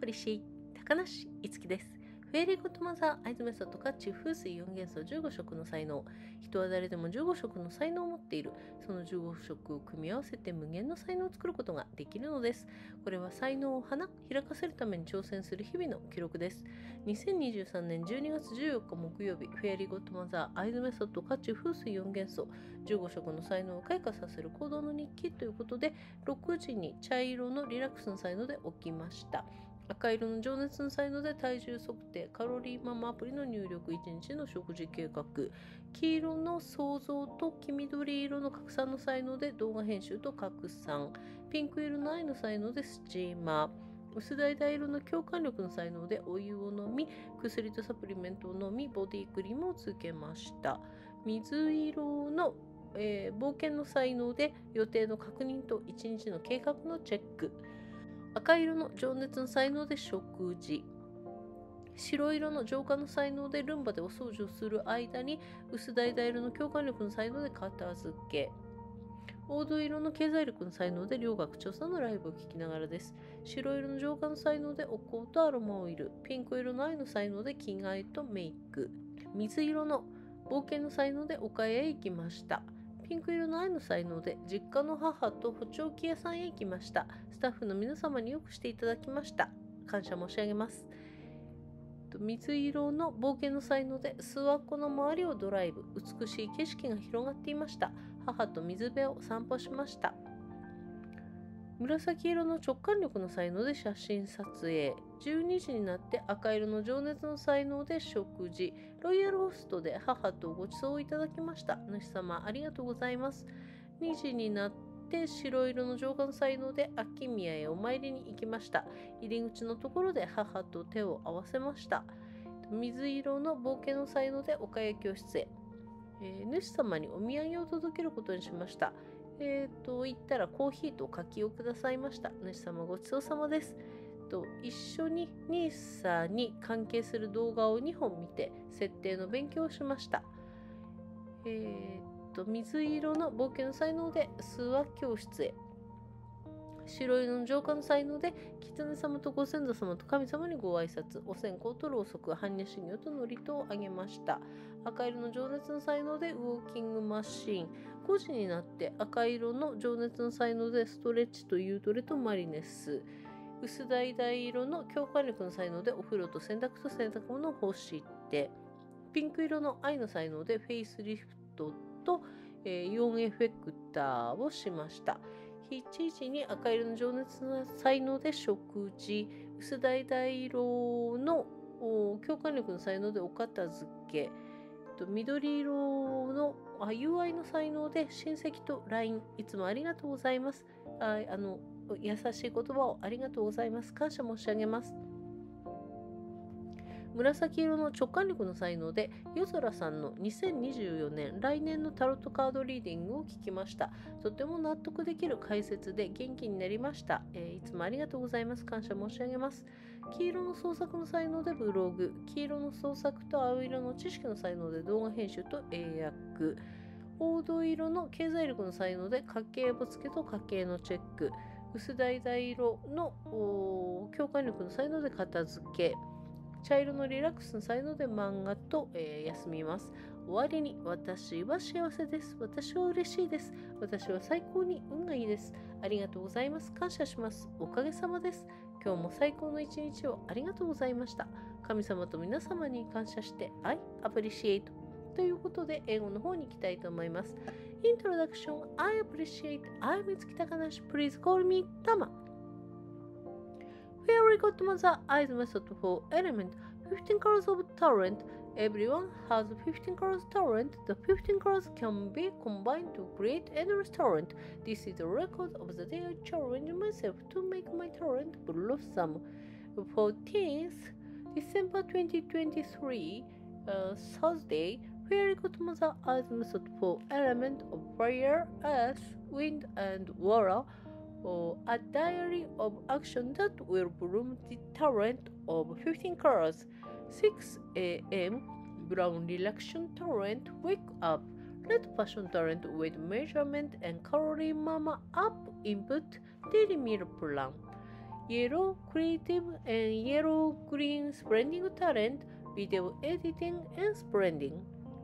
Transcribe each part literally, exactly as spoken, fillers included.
プリシエイ高梨いつきです。フェアリーゴッドマザー、アイズメソッド、カッチ、風水よん元素、じゅうご色の才能。人は誰でもじゅうご色の才能を持っている。そのじゅうご色を組み合わせて無限の才能を作ることができるのです。これは才能を花開かせるために挑戦する日々の記録です。にせんにじゅうさんねんじゅうにがつじゅうよっか木曜日、フェアリーゴッドマザー、アイズメソッド、カッチ、風水よん元素、じゅうご色の才能を開花させる行動の日記ということで、ろくじに茶色のリラックスの才能で起きました。赤色の情熱の才能で体重測定、カロリーママアプリの入力、いちにちの食事計画、黄色の想像と黄緑色の拡散の才能で動画編集と拡散、ピンク色の愛の才能でスチーマー、薄橙色の共感力の才能でお湯を飲み、薬とサプリメントを飲み、ボディクリームをつけました。水色の、えー、冒険の才能で予定の確認といちにちの計画のチェック。赤色の情熱の才能で食事。白色の浄化の才能でルンバでお掃除をする間に薄橙色の共感力の才能で片付け。黄土色の経済力の才能で両学長さんのライブを聴きながらです。白色の浄化の才能でお香とアロマオイル。ピンク色の愛の才能で着替えとメイク。水色の冒険の才能で岡谷へ行きました。ピンク色の愛の才能で実家の母と補聴器屋さんへ行きました。スタッフの皆様によくしていただきました。感謝申し上げます。水色の冒険の才能で諏訪湖の周りをドライブ。美しい景色が広がっていました。母と水辺を散歩しました。紫色の直感力の才能で写真撮影。じゅうにじになって赤色の情熱の才能で食事。ロイヤルホストで母とご馳走をいただきました。主様ありがとうございます。にじになって白色の浄化の才能で秋宮へお参りに行きました。入り口のところで母と手を合わせました。水色の冒険の才能で岡谷教室へ。えー、主様にお土産を届けることにしました。えーと、言ったらコーヒーと柿をくださいました。主様ごちそうさまです。と一緒にニーサに関係する動画をにほん見て設定の勉強をしました。えーと、水色の冒険の才能で諏訪教室へ。白色の浄化の才能で狐様とご先祖様と神様にご挨拶。お線香とろうそく、般若心経と祝詞をあげました。赤色の情熱の才能でウォーキングマシーン。ごじになって赤色の情熱の才能でストレッチとユートレとマリネス。薄橙色の共感力の才能でお風呂と洗濯と洗濯物を干して。ピンク色の愛の才能でフェイスリフトと、えー、イオンエフェクターをしました。しちじに赤色の情熱の才能で食事。薄橙色の共感力の才能でお片付け。緑色の友愛の才能で親戚と ライン。いつもありがとうございます。ああの優しい言葉をありがとうございます。感謝申し上げます。紫色の直感力の才能で夜空さんのにせんにじゅうよねん来年のタロットカードリーディングを聞きました。とても納得できる解説で元気になりました。えー、いつもありがとうございます。感謝申し上げます。黄色の創作の才能でブログ。黄色の創作と青色の知識の才能で動画編集と英訳。黄土色の経済力の才能で家計簿付けと家計のチェック。薄橙色の共感力の才能で片付け。茶色のリラックスの才能で漫画と、えー、休みます。終わりに、私は幸せです。私は嬉しいです。私は最高に運がいいです。ありがとうございます。感謝します。おかげさまです。今日も最高の一日をありがとうございました。神様と皆様に感謝して、I appreciate。ということで、英語の方に行きたいと思います。Introduction, I appreciate. I'm いつきたかなし。Please call me Tama.Fairy Godmother Eyes Method for Element. fifteen colors of talent. Everyone has fifteen colors talent. The fifteen colors can be combined to create endless talent. This is a record of the day I challenge myself to make my talent blossom. fourteenth December twenty twenty-three, uh, Thursday. Fairy Godmother Eyes Method for Element of Fire, Earth, Wind, and Water.Or a diary of action that will bloom the talent of fifteen colors. six a m Brown relaxation talent. Wake up. Red passion talent. Weight measurement and calorie mama up input. Daily meal plan. Yellow creative and yellow green splending talent, video editing and splending.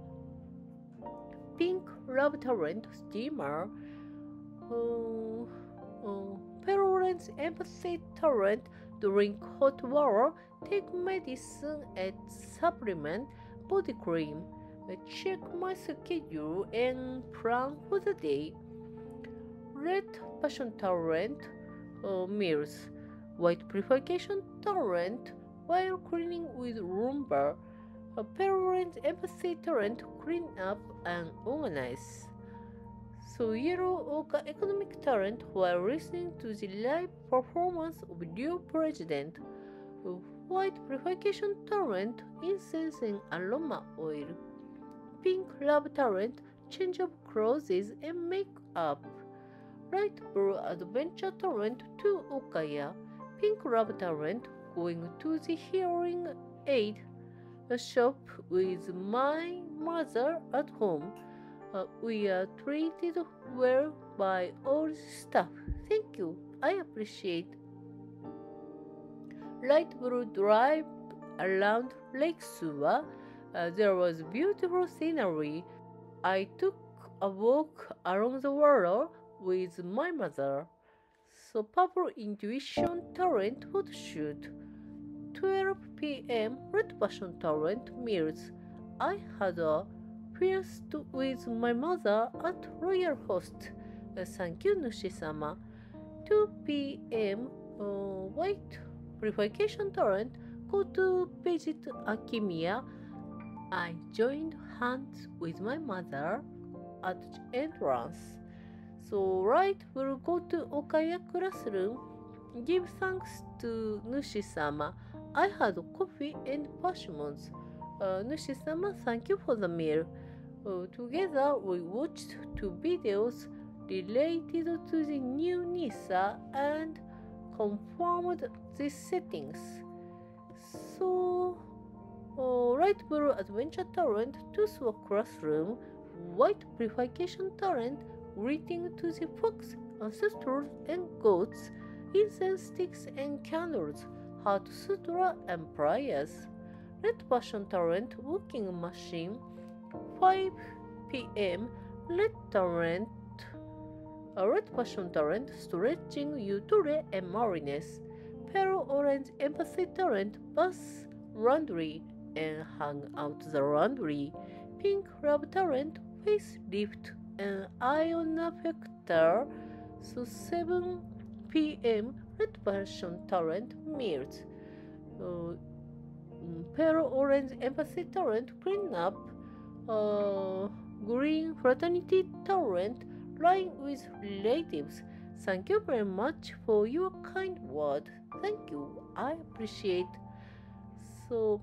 Pink love talent, steamer. Uh, uh, Parents empathy talent, drink hot water, take medicine and supplement, body cream. Check my schedule and plan for the day. Red passion torrent, uh, meals. White purification torrent, while cleaning with Roomba. A parent empathy torrent, clean up and organize. So yellow ochre economic torrent while listening to the live performance of your president. White purification torrent, incense and aroma oil. Pink love torrent, change of clothes and makeup. Light blue adventure torrent to Okaya. Pink love torrent, going to the hearing aid shop with my mother at home. Uh, we are treated well by all staff. Thank you. I appreciate. Light blue drive around Lake Suwa. Uh, there was beautiful scenery. I took a walk along the water with my mother. So purple intuition torrent photo shoot. twelve p m red passion torrent meals. I had a feast with my mother at Royal Host. Uh, thank you, Nushi-sama. two p m uh, white purification torrent. Go to visit Akimiya. I joined hands with my mother at the entrance. So right, we'll go to Okaya classroom. Give thanks to Nushi-sama. I had coffee and persimmons. Uh, Nushi-sama, thank you for the meal. Uh, together, we watched two videos related to the new NISA and confirmed the settings. So, uh, Light blue adventure torrent to the classroom, white purification torrent, greeting to the fox, ancestors and goats, incense sticks and candles, heart sutra and prayers. Red passion torrent walking machine, five p m red torrent, a red passion torrent stretching Utore and Marines, pale orange empathy torrent bus laundry and hang out the laundry, pink love torrent face lift and ion affector. So seven p m red passion torrent meals. Uh, Pale orange empathy torrent clean up. Uh, green fraternity torrent lying with relatives. Thank you very much for your kind word. Thank you. I appreciate. So,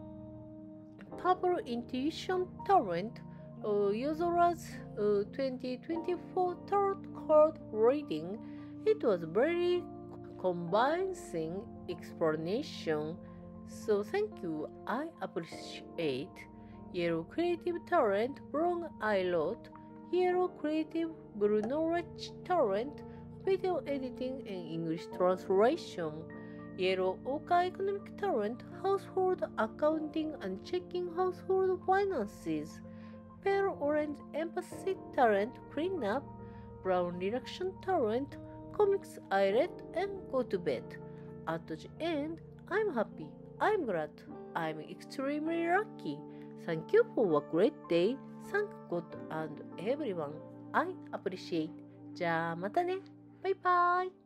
purple intuition torrent. Uh, Yozora's uh, twenty twenty-four tarot card reading. It was very convincing explanation. So thank you, I appreciate. Yellow Creative Torrent, Brown I wrote. Yellow Creative, Blue Knowledge Torrent, Video Editing and English Translation. Yellow Ochre Economic Torrent, Household Accounting and Checking Household Finances. Pale Orange Empathy Torrent, Clean Up. Brown Reaction Torrent, Comics I read and go to bed. At the end, I'm happy. I'm glad. I'm extremely lucky. Thank you for a great day. Thank God and everyone. I appreciate. じゃあまたね。バイバイ。